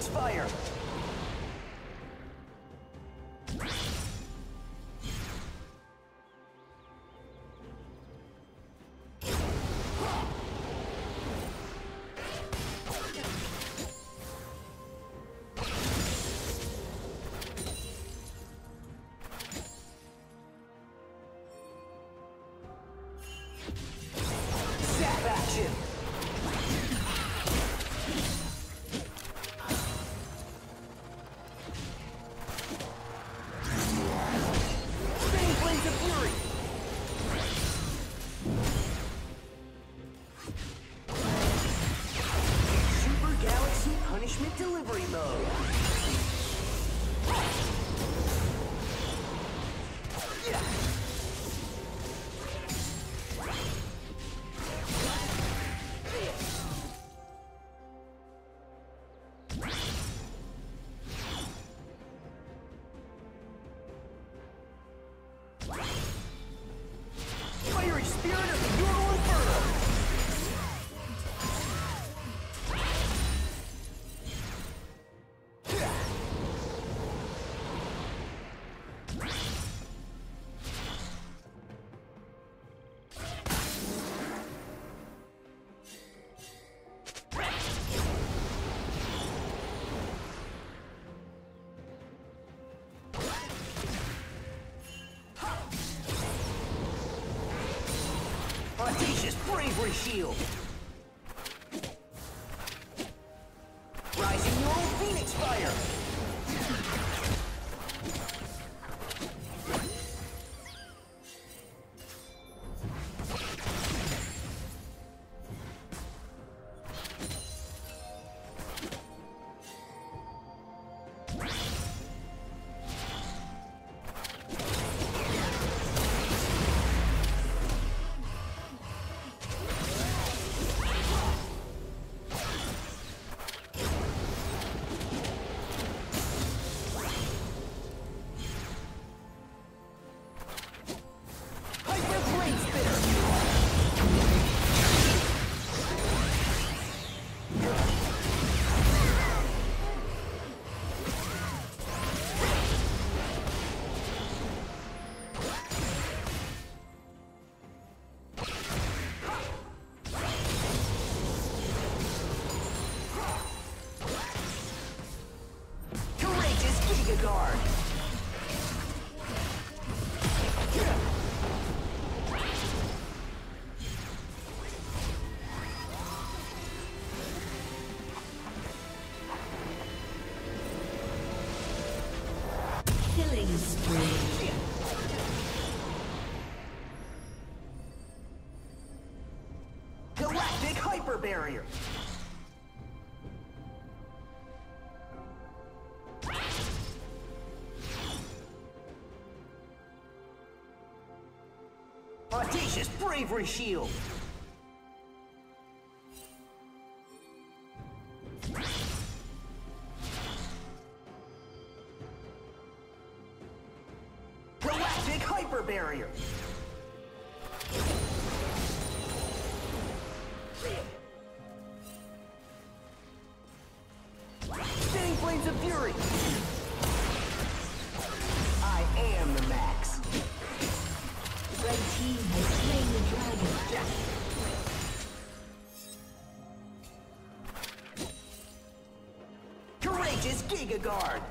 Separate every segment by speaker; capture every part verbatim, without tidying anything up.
Speaker 1: fire! Zap action! Delivery mode. Yeah. Fiery spirit of the Ural Inferno. Audacious bravery shield. Rising neural phoenix fire. Gnar.
Speaker 2: Killing spree.
Speaker 1: Galactic hyper barrier. Audacious bravery shield. Galactic hyper barrier. Spinning flames of fury. I am the max.
Speaker 2: Red team has slain the dragon.
Speaker 1: Courageous Giga Guard.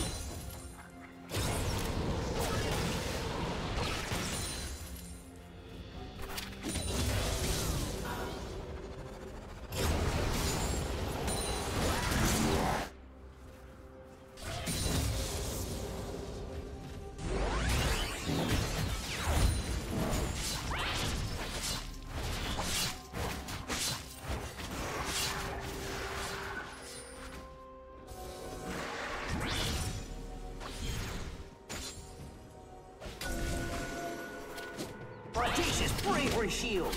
Speaker 1: Audacious bravery shield.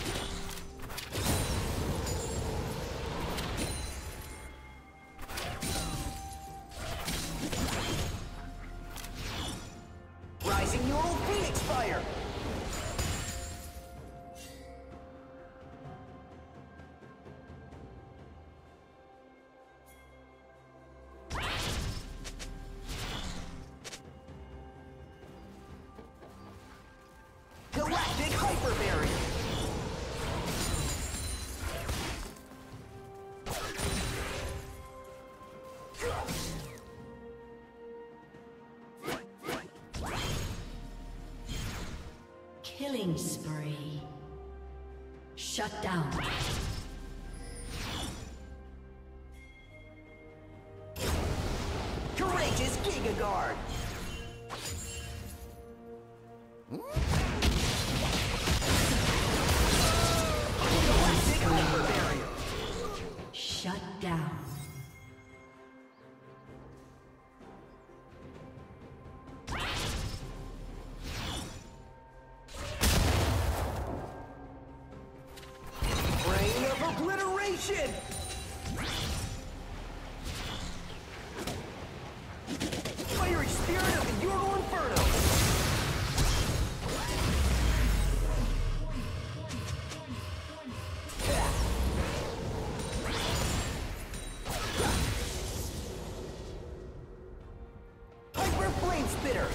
Speaker 1: Rising neural phoenix fire.
Speaker 2: Killing spree. Shut down.
Speaker 1: Courageous Giga Guard. Galactic Hyper Barrier.
Speaker 2: Shut down.
Speaker 1: Brain of Obliteration. Fiery Spirit of the Ural Inferno. Hyper Flame Spitter.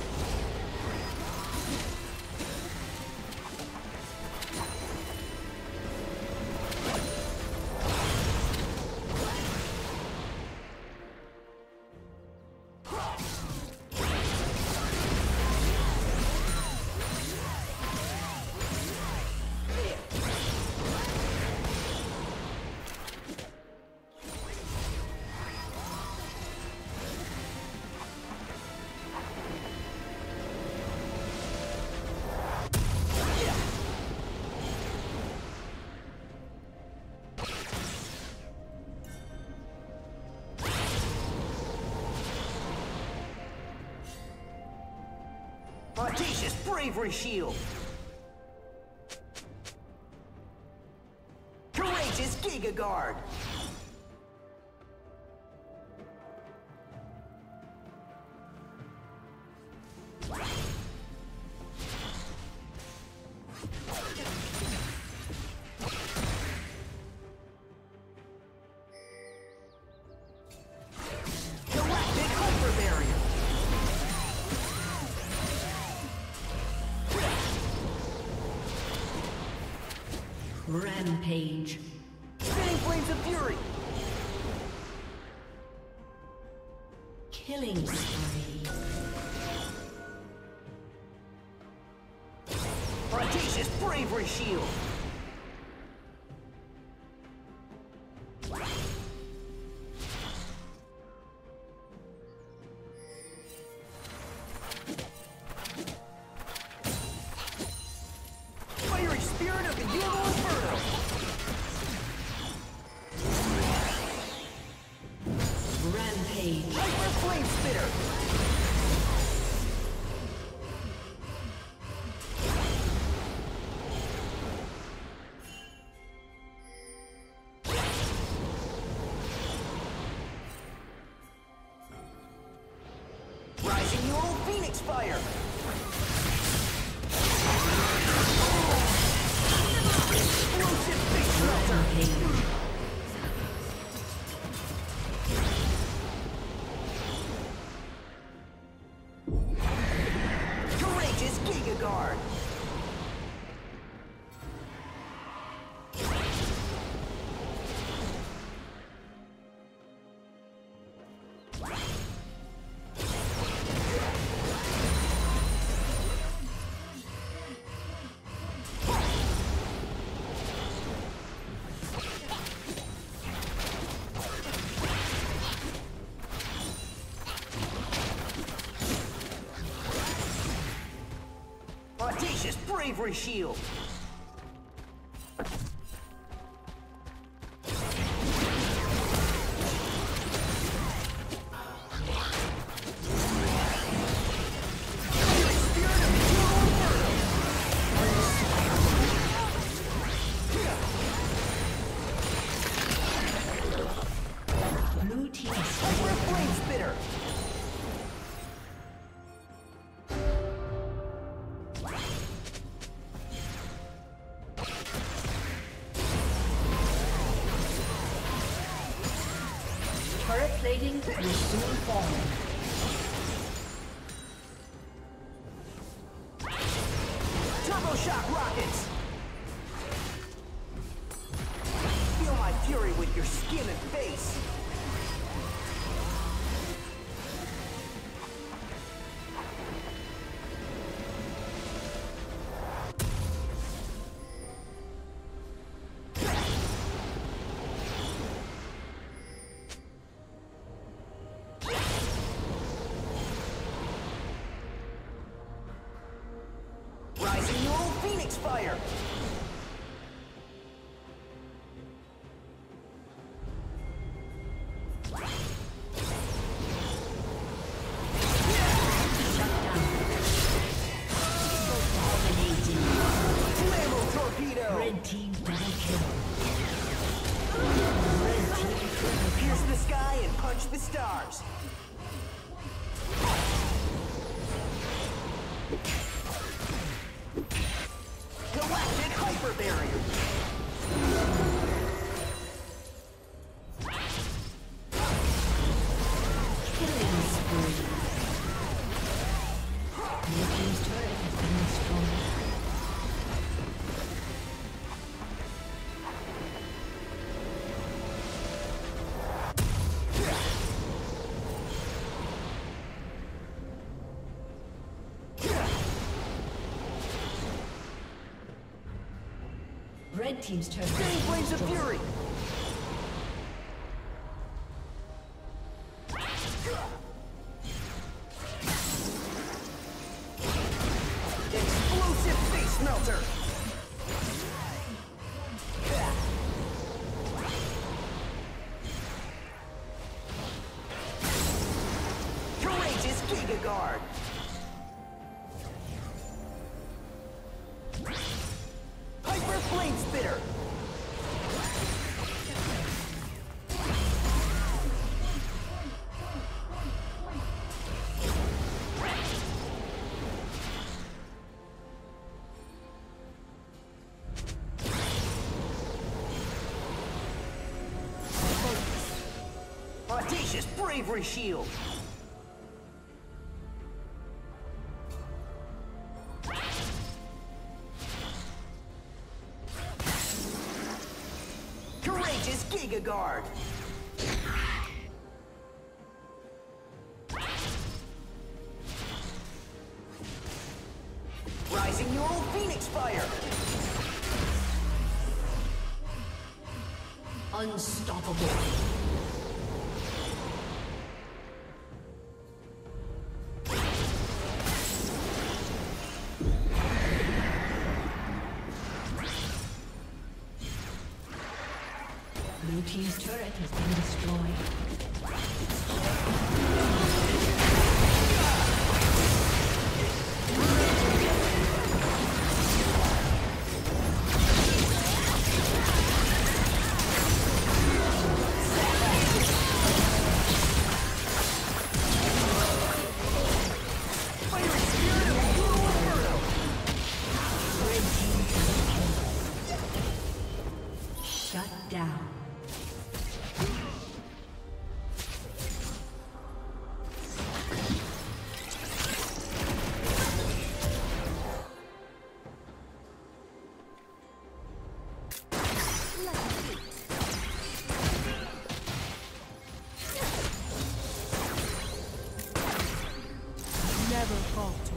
Speaker 1: Audacious Bravery Shield. Courageous Giga Guard. Galactic Hyper Barrier.
Speaker 2: Rampage.
Speaker 1: Spinning Flames of Fury.
Speaker 2: Killing spree.
Speaker 1: Audacious Bravery Shield. Fiery Spirit of the Ural Inferno.
Speaker 2: Rampage.
Speaker 1: Hyper Flame Spitter. Rising Ural Phoenix Fire. Explosive Big Smelter. Courageous Giga Guard. Audacious Bravery Shield.
Speaker 2: Blue team.
Speaker 1: Hyper Flame Spitter.
Speaker 2: Turret plating will soon fall.
Speaker 1: Turbo Shock Rockets. Feel my fury with your skin and face.
Speaker 2: Red team double kill. Red team triple kill.
Speaker 1: Pierce the sky and punch the stars. Galactic hyper barrier.
Speaker 2: Killing spree. Blue team's turret has been destroyed. Red team's turret.
Speaker 1: Spinning flames of fury. Explosive face melter. Courageous Giga Guard. Hyper Flame Spitter. Audacious Bravery Shield. Courageous Giga Guard. Rising Neural Phoenix Fire.
Speaker 2: Unstoppable. Blue team's turret has been destroyed. Shut down.
Speaker 3: Never falter.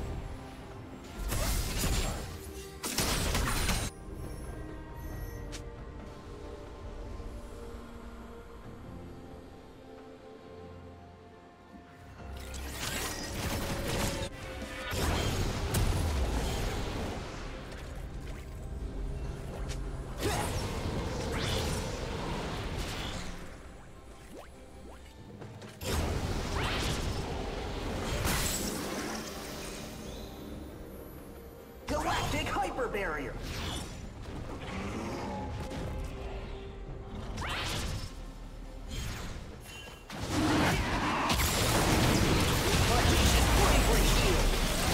Speaker 1: Galactic Hyper Barrier. Audacious Bravery Shield.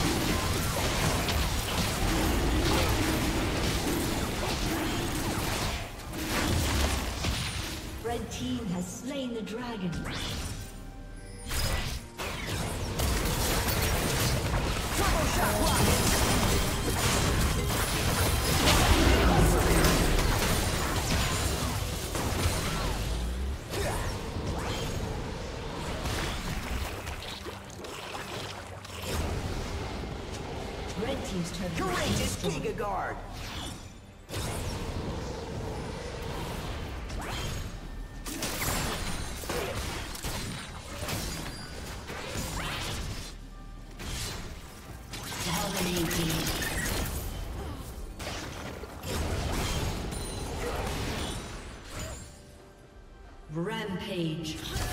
Speaker 2: Red team has slain the dragon.
Speaker 1: Turbo Shock Rocket.
Speaker 2: Red team's turret.
Speaker 1: Courageous Giga Guard.
Speaker 2: Dominating. Rampage.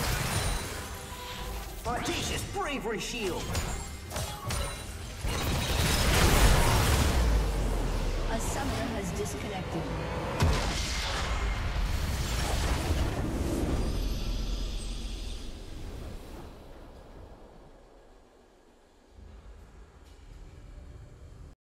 Speaker 1: Audacious Bravery Shield.
Speaker 2: A summoner has disconnected.